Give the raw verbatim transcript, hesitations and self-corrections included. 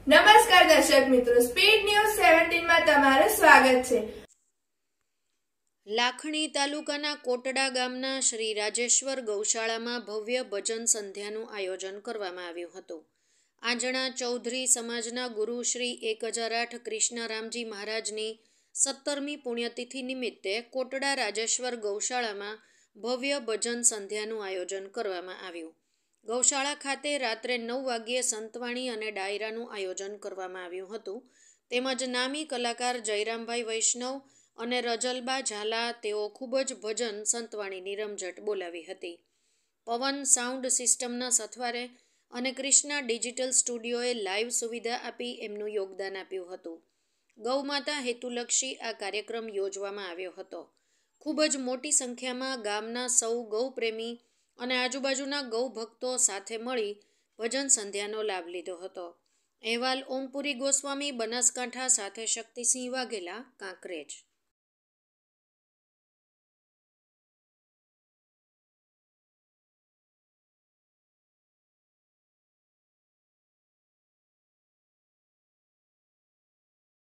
નમસ્કાર દર્શક મિત્રો, સ્પીડ ન્યૂઝ સત્તર માં તમારું સ્વાગત છે। લાખણી તાલુકાના કોટડા ગામના શ્રી રાજેશ્વર ગૌશાળામાં ભવ્ય ભજન સંધ્યાનું આયોજન કરવામાં આવ્યું હતું। આંજણા ચૌધરી સમાજના ગુરુ શ્રી એક હજાર આઠ કૃષ્ણરામજી મહારાજની સત્તરમી પુણ્યતિથિ નિમિત્તે કોટડા રાજેશ્વર ગૌશાળામાં ભવ્ય ભજન સંધ્યાનું આયોજન કરવામાં આવ્યું। ગૌશાળા ખાતે રાત્રે નવ વાગ્યે સંતવાણી અને ડાયરાનું આયોજન કરવામાં આવ્યું હતું। તેમજ નામી કલાકાર જયરામભાઈ વૈષ્ણવ અને રજલબા ઝાલા તેઓ ખૂબ જ ભજન સંતવાણીની રમઝટ બોલાવી હતી। પવન સાઉન્ડ સિસ્ટમના સથવારે અને ક્રિષ્ના ડિજિટલ સ્ટુડિયોએ લાઈવ સુવિધા આપી એમનું યોગદાન આપ્યું હતું। ગૌમાતા હેતુલક્ષી આ કાર્યક્રમ યોજવામાં આવ્યો હતો। ખૂબ જ મોટી સંખ્યામાં ગામના સૌ ગૌપ્રેમી અને આજુબાજુના ગૌ ભક્તો સાથે મળી ભજન સંધ્યાનો લાભ લીધો હતો। અહેવાલ ઓમપુરી ગોસ્વામી, બનાસકાંઠા। સાથે શક્તિસિંહ વાઘેલા, કાંકરેજ।